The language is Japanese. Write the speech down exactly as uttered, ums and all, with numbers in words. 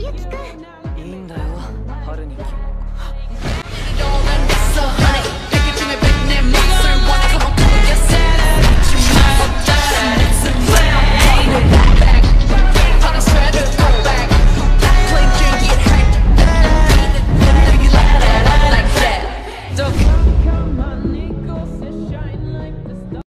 ユキくん。 いいんだよ、春に決